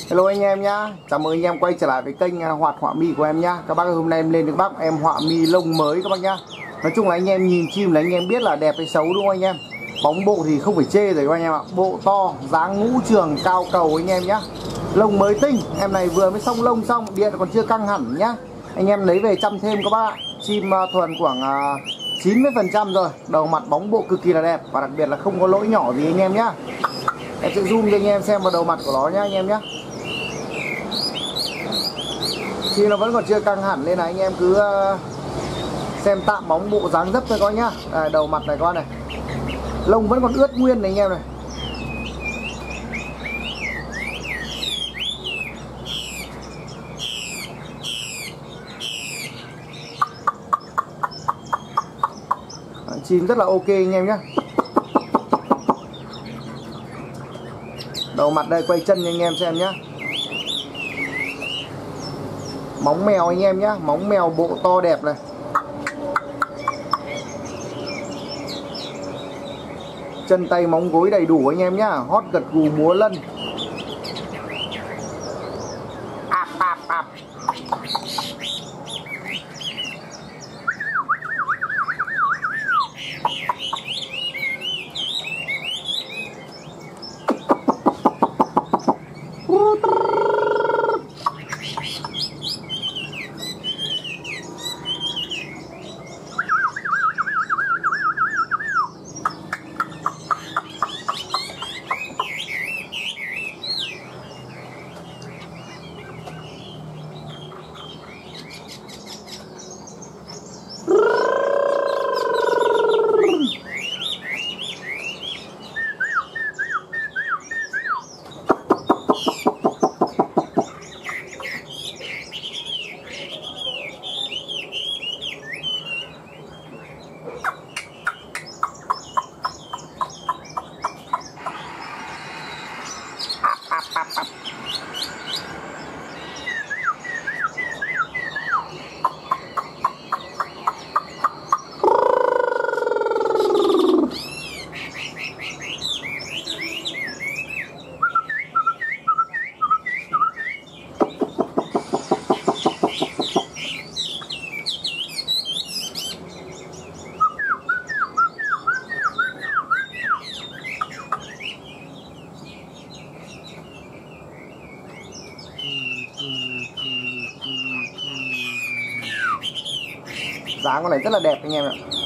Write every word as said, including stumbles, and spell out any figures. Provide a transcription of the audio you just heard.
Hello anh em nhá, chào mừng anh em quay trở lại với kênh Hoạt Họa Mi của em nhá. Các bác ơi, hôm nay em lên được bác em họa mi lông mới các bác nhá. Nói chung là anh em nhìn chim là anh em biết là đẹp hay xấu đúng không anh em. Bóng bộ thì không phải chê rồi các anh em ạ. Bộ to, dáng ngũ trường, cao cầu anh em nhá. Lông mới tinh, em này vừa mới xong lông xong, điện còn chưa căng hẳn nhá. Anh em lấy về chăm thêm các bác ạ. Chim thuần khoảng chín mươi phần trăm rồi. Đầu mặt bóng bộ cực kỳ là đẹp và đặc biệt là không có lỗi nhỏ gì anh em nhá. Em sẽ zoom cho anh em xem vào đầu mặt của nó nhá anh em nhá. Khi nó vẫn còn chưa căng hẳn nên là anh em cứ xem tạm bóng bộ dáng dấp thôi coi nhá. À, đầu mặt này con này, lông vẫn còn ướt nguyên này anh em này. À, chim rất là ok anh em nhé. Đầu mặt đây, quay chân cho anh em xem nhé. Móng mèo anh em nhé, móng mèo bộ to đẹp này. Chân tay móng gối đầy đủ anh em nhá, hót gật gù múa lân. Ạp ạp ạp. Dáng con này rất là đẹp anh em ạ.